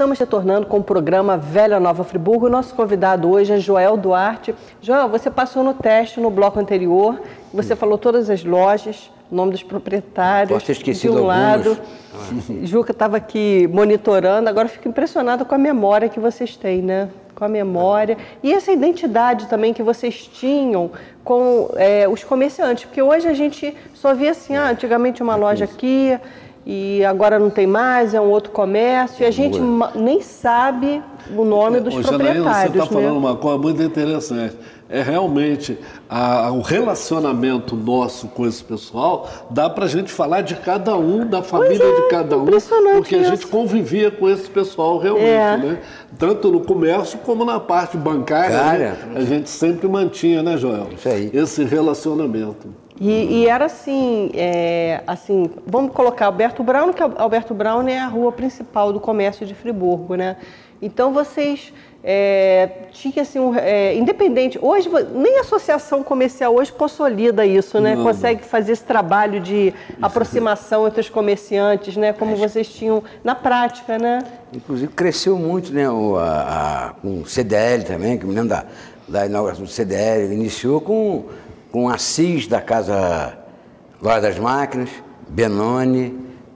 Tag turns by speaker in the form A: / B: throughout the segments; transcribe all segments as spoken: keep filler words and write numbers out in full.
A: Estamos retornando com o programa Velha Nova Friburgo. O nosso convidado hoje é Joel Duarte. Joel, você passou no teste no bloco anterior, você falou todas as lojas, o nome dos proprietários.
B: Posso ter esquecido
A: de um lado.
B: alguns.
A: Juca estava aqui monitorando, agora fico impressionada com a memória que vocês têm, né? Com a memória e essa identidade também que vocês tinham com é, os comerciantes, porque hoje a gente só via assim, ah, antigamente uma loja aqui e agora não tem mais, é um outro comércio, e a gente nem sabe o nome dos
C: Ô,
A: proprietários.
C: Janaína, você está falando
A: né?
C: uma coisa muito interessante. É realmente a, o relacionamento nosso com esse pessoal, dá para a gente falar de cada um, da família
A: é,
C: de cada um, porque a
A: isso.
C: gente convivia com esse pessoal realmente,
A: É.
C: né? Tanto no comércio como na parte bancária,
B: Cara,
C: né? A gente sempre mantinha, né, Joel?
B: Isso aí.
C: Esse relacionamento.
A: E, e era assim, é, assim, vamos colocar Alberto Brown, que Alberto Brown é a rua principal do comércio de Friburgo, né? Então vocês é, tinham assim, um, é, independente, hoje nem a associação comercial hoje consolida isso, né?
C: Não.
A: Consegue fazer esse trabalho de aproximação entre os comerciantes, né? Como vocês tinham na prática, né?
B: Inclusive cresceu muito, né, o, a, a, com o C D L também, que me lembro da, da inauguração do C D L, iniciou com, com a Assis da Casa Loja das Máquinas, Benoni,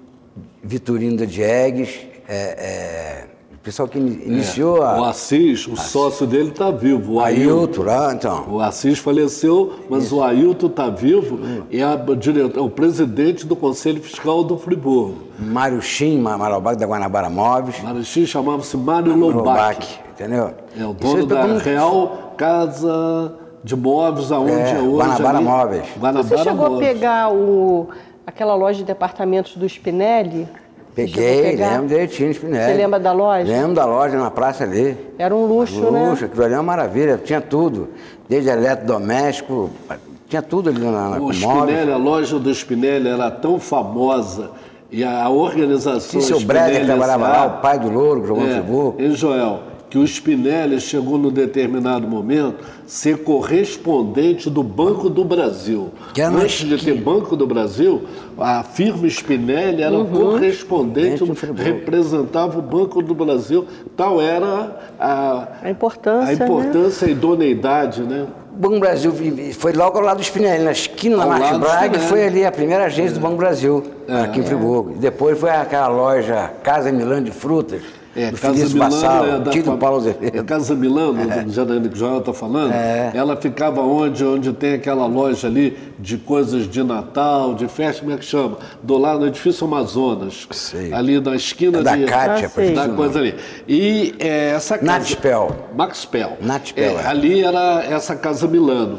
B: Vitorino da Diegues, é, é, o pessoal que iniciou
C: É,
B: a...
C: o Assis, o sócio dele está vivo. O
B: Ailton lá, então.
C: O Assis faleceu, mas Isso. o Ailton está vivo e é o presidente do Conselho Fiscal do Friburgo.
B: Mário Chim, Marobach da Guanabara Móveis.
C: Mário Chim chamava-se Mário Lobac.
B: Entendeu?
C: É o dono da como... Real Casa de Móveis, aonde é, é hoje.
B: Guanabara
C: ali,
B: Móveis.
A: Guanabara Você chegou Móveis. a pegar o, aquela loja de departamentos do Spinelli?
B: Peguei, lembro direitinho do Spinelli.
A: Você lembra da loja?
B: Lembro da loja na praça ali.
A: Era um luxo,
B: luxo
A: né?
B: Luxo, aquilo ali é uma maravilha, tinha tudo. Desde eletrodoméstico, tinha tudo ali na, na
C: o Spinelli, a loja do Spinelli era tão famosa e a organização...
B: Tinha o Breder que trabalhava lá, o pai do Louro, que jogou
C: é,
B: no Friburgo.
C: E Joel, que o Spinelli chegou num determinado momento ser correspondente do Banco do Brasil. Antes de ter Banco do Brasil, a firma Spinelli era uhum. correspondente, representava o Banco do Brasil. Tal era a,
A: a importância,
C: a importância
A: né?
C: e idoneidade, né?
B: O Banco Brasil foi logo ao lado do Spinelli, na esquina da Martin Braga, foi ali a primeira agência é. do Banco Brasil, é. aqui em Friburgo. É. Depois foi aquela loja Casa Milano de Frutas.
C: É,
B: do
C: Casa Milano
B: Bassal,
C: é da
B: Tito
C: fam...
B: Paulo Azevedo.
C: A Casa Milano, é. do Janaína que o Joel está falando, é. ela ficava onde, onde tem aquela loja ali de coisas de Natal, de festa, como é que chama? Do lado do edifício Amazonas.
B: Sei.
C: Ali na esquina
B: é da
C: de...
B: Cátia,
C: ah, da coisa ali. E é, essa casa...
B: Natspel.
C: Maxpel.
B: Natspel.
C: É, ali era essa Casa Milano.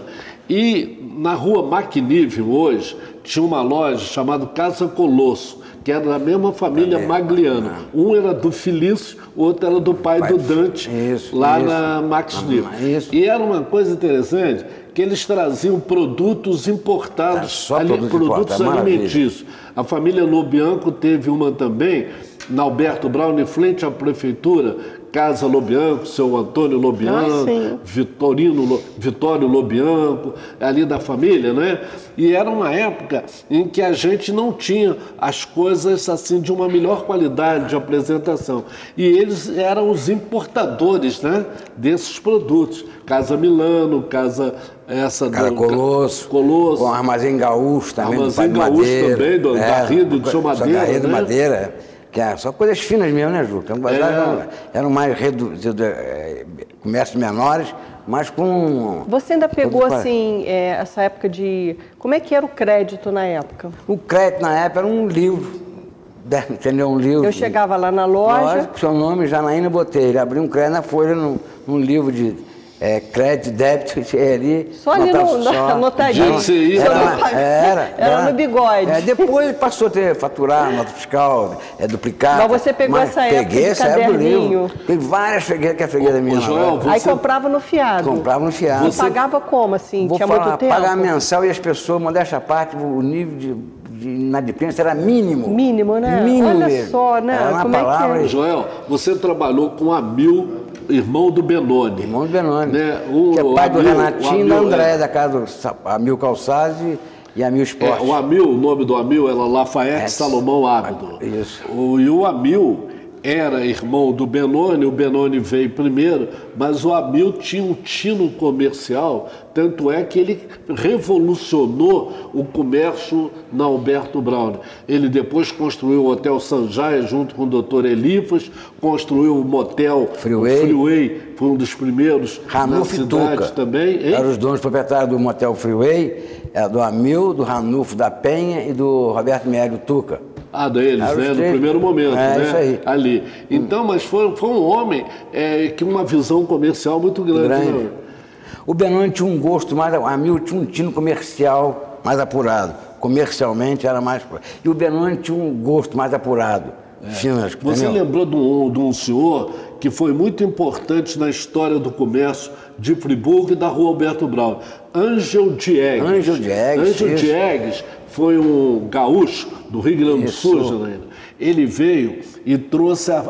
C: E na rua Macnível hoje, tinha uma loja chamada Casa Colosso, que era da mesma família é, Magliano. Não. Um era do Felício, o outro era do pai, pai do Dante,
B: isso,
C: lá
B: isso.
C: na Max Nível. E era uma coisa interessante, que eles traziam produtos importados,
B: só
C: ali,
B: produto
C: produtos
B: importado,
C: alimentícios. A família Lobianco teve uma também, na Alberto Brown, em frente à prefeitura, Casa Lobianco, seu Antônio Lobianco, ah, Vitorino, Vitório Lobianco, ali da família, né? E era uma época em que a gente não tinha as coisas assim de uma melhor qualidade de apresentação. E eles eram os importadores, né, desses produtos. Casa Milano, Casa... Essa
B: Casa
C: do,
B: Colosso,
C: Colosso,
B: com Armazém Gaúcho também,
C: Armazém
B: do
C: Gaúcho
B: Madeira,
C: também, do
B: é,
C: Garrido, do seu Madeira,
B: Garrido,
C: né?
B: Madeira, que é só coisas finas mesmo, né, Ju? Então,
C: é.
B: eram, eram mais reduzidos, comércios menores, mas com...
A: Você ainda pegou, assim, é, essa época de... Como é que era o crédito na época?
B: O crédito na época era um livro, entendeu? Um livro.
A: Eu chegava lá na loja...
B: Lógico, seu nome, Janaína Botelho, abri um crédito na folha, num, num livro de... É, crédito, débito, ali...
A: Só ali no, só, anotadinho.
B: Era, era, era,
A: era no bigode.
B: É, depois ele passou a ter, faturar, nota fiscal, é, duplicado.
A: Mas você pegou
B: mas
A: essa época
B: peguei
A: de
B: essa época do livro.
A: caderninho.
B: Tem várias fregueiras, que é a fregueira minha.
C: Joel, você...
A: Aí comprava no fiado.
B: Comprava no fiado.
A: E você... pagava como, assim?
B: Vou
A: Tinha
B: falar,
A: muito tempo?
B: pagar mensal e as pessoas, modéstia à parte, o nível de... de inadimplência era mínimo.
A: Mínimo, né?
B: Mínimo
A: Olha
B: mesmo.
A: só, né?
B: Era uma
A: Como
B: palavra...
A: é que é?
C: Joel, você trabalhou com a Mil, irmão do Benoni.
B: Irmão do Benoni.
C: Né? O,
B: que é pai do
C: Amil,
B: Renatinho e da André, é. da casa do Amil Calçade e Amil Esporte.
C: É, o Amil, o nome do Amil era Lafayette é. Salomão Ábido.
B: Isso.
C: O, e o Amil, era irmão do Benoni, o Benoni veio primeiro, mas o Amil tinha um tino comercial, tanto é que ele revolucionou o comércio na Alberto Braune. Ele depois construiu o Hotel Sanjaya junto com o doutor Elifas, construiu o motel
B: Freeway,
C: o Freeway foi um dos primeiros
B: Ranulfo
C: na cidade
B: Tuca.
C: também. Hein?
B: Eram os donos proprietários do motel Freeway, do Amil, do Ranulfo da Penha e do Roberto Mério Tuca.
C: Ah, deles, né? No primeiro momento,
B: é,
C: né?
B: Isso aí.
C: Ali. Então, mas foi, foi um homem é, que uma visão comercial muito grande.
B: grande.
C: Né?
B: O Benoni tinha um gosto mais... O Amil tinha um tino comercial mais apurado. Comercialmente era mais... E o Benoni tinha um gosto mais apurado. É. Finas,
C: Você
B: entendeu?
C: lembrou de um, de um senhor que foi muito importante na história do comércio de Friburgo e da Rua Alberto Braune. Ângel Diegues.
B: Ângel Diegues.
C: Ângel Diegues foi um gaúcho do Rio Grande do Sul, Janaína. Ele veio e trouxe a,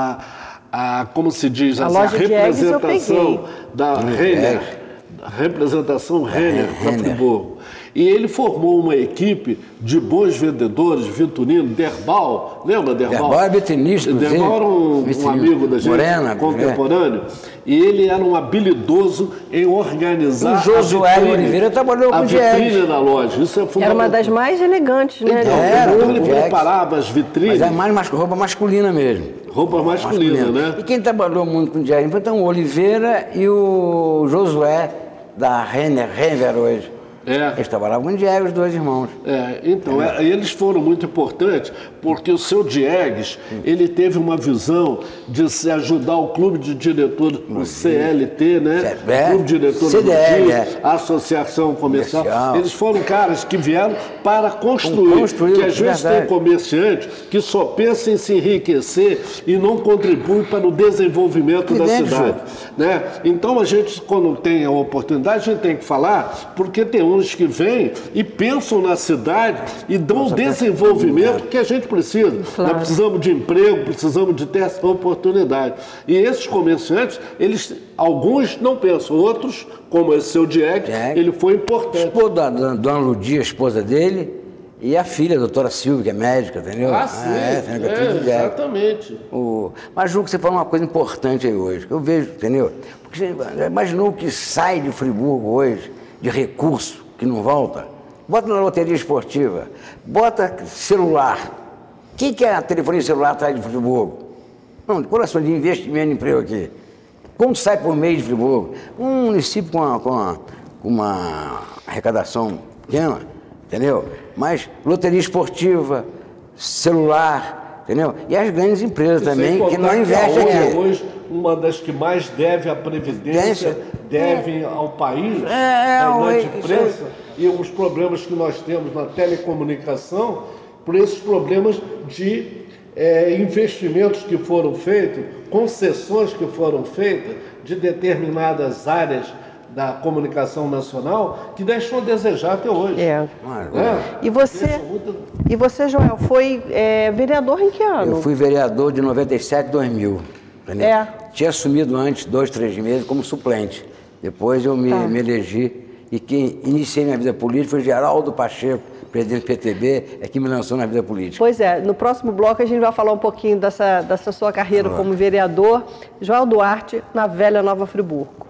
C: a, a como se diz,
A: a,
C: assim,
A: a
C: representação da Renner, a representação Renner para Friburgo. E ele formou uma equipe de bons vendedores, Vitorino, Derbal, lembra Derbal?
B: Derbal é vitrinista.
C: Derbal era um, um amigo da gente, Morena, contemporâneo, é. E ele era um habilidoso em organizar
B: o Josué a Oliveira trabalhou com
C: a vitrine da loja. Isso é fundamental.
A: Era uma das mais elegantes, né?
C: Então,
B: era,
C: então ele preparava as vitrines.
B: Mas é mais roupa masculina mesmo.
C: Roupa masculina, masculina, né?
B: E quem trabalhou muito com o Diegues? Então, o Oliveira e o Josué da Renner, Renner hoje.
C: É.
B: Eles trabalhavam com o Diegues, os dois irmãos.
C: É, então, é. É, eles foram muito importantes porque o seu Diegues, ele teve uma visão de se ajudar o clube de diretores, o C L T, né?
B: É.
C: O clube de diretores
B: C D L, é.
C: a Associação Comercial.
B: Comercial.
C: Eles foram caras que vieram para construir, construir que às vezes verdade. Tem comerciante que só pensa em se enriquecer e não contribui para o desenvolvimento que da dentro, cidade. Né? Então, a gente, quando tem a oportunidade, a gente tem que falar, porque tem uns que vêm e pensam na cidade e dão o desenvolvimento que a gente precisa. Claro. Nós precisamos de emprego, precisamos de ter essa oportunidade. E esses comerciantes, eles, alguns não pensam, outros, como esse seu Diegues, ele foi importante.
B: Esposa da Dona Ludia, a esposa dele, e a filha, a doutora Silvia, que é médica, entendeu?
C: Ah, sim, ah, é, é, exatamente.
B: O... Mas, Ju, que você falou uma coisa importante aí hoje, que eu vejo, entendeu? Porque você imaginou que sai de Friburgo hoje, de recurso, que não volta? Bota na loteria esportiva, bota celular. O que, que a telefonia celular traz de Friburgo? Não, de coração de investimento em emprego aqui. Quanto sai por mês de Friburgo? Um município com uma, com uma, com uma arrecadação pequena, entendeu? Mas loteria esportiva, celular, entendeu? E as grandes empresas também, que não investem aqui.
C: Hoje, uma das que mais deve à Previdência, deve é. ao país,
B: é,
C: a inadimplência e os problemas que nós temos na telecomunicação, por esses problemas de é, investimentos que foram feitos, concessões que foram feitas de determinadas áreas da comunicação nacional que deixou a desejar até hoje.
A: É. É. E você, muito... e você, Joel, foi é, vereador em que ano?
B: Eu fui vereador de noventa e sete a dois mil. Entendeu?
A: É.
B: Tinha assumido antes, dois, três meses, como suplente. Depois eu me, tá. me elegi e quem iniciei minha vida política foi Geraldo Pacheco, presidente do P T B, é que me lançou na vida política.
A: Pois é, no próximo bloco a gente vai falar um pouquinho dessa, dessa sua carreira ah. como vereador. Joel Duarte, na velha Nova Friburgo.